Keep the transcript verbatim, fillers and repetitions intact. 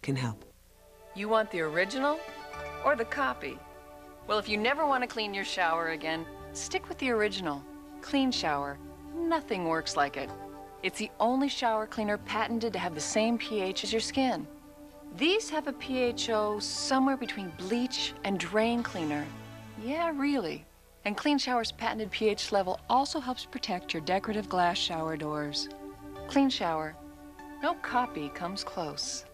can help. You want the original or the copy? Well, if you never want to clean your shower again, stick with the original. Clean Shower. Nothing works like it. It's the only shower cleaner patented to have the same pH as your skin. These have a pH O somewhere between bleach and drain cleaner. Yeah, really. And Clean Shower's patented pH level also helps protect your decorative glass shower doors. Clean Shower. No copy comes close.